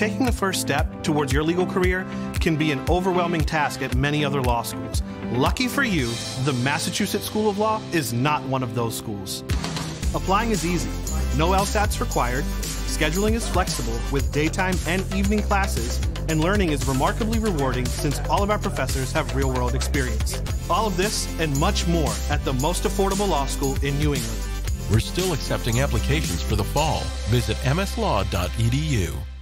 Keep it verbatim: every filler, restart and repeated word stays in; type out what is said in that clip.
taking the first step towards your legal career can be an overwhelming task at many other law schools. Lucky for you, the Massachusetts School of Law is not one of those schools. Applying is easy. No LSATs required. Scheduling is flexible with daytime and evening classes, and learning is remarkably rewarding since all of our professors have real-world experience. All of this and much more at the most affordable law school in New England. We're still accepting applications for the fall. Visit m s law dot e d u.